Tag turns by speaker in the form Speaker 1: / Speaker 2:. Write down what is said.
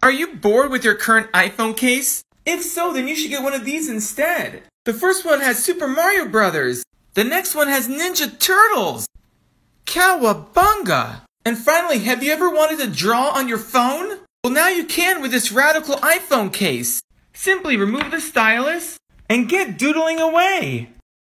Speaker 1: Are you bored with your current iPhone case? If so, then you should get one of these instead. The first one has Super Mario Brothers. The next one has Ninja Turtles. Cowabunga! And finally, have you ever wanted to draw on your phone? Well, now you can with this radical iPhone case. Simply remove the stylus and get doodling away.